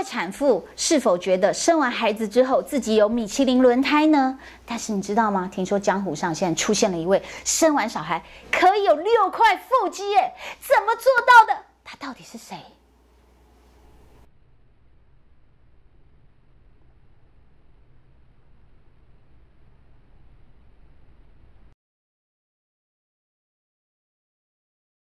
位产妇是否觉得生完孩子之后自己有米其林轮胎呢？但是你知道吗？听说江湖上现在出现了一位生完小孩可以有6块腹肌耶，怎么做到的？他到底是谁？